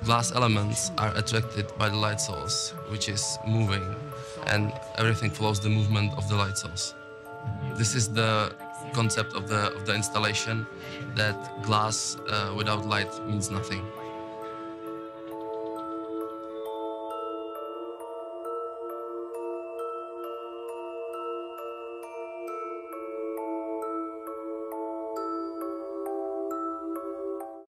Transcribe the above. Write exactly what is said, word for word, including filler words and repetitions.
Glass elements are attracted by the light source, which is moving, and everything follows the movement of the light source. This is the concept of the, of the installation, that glass uh, without light means nothing.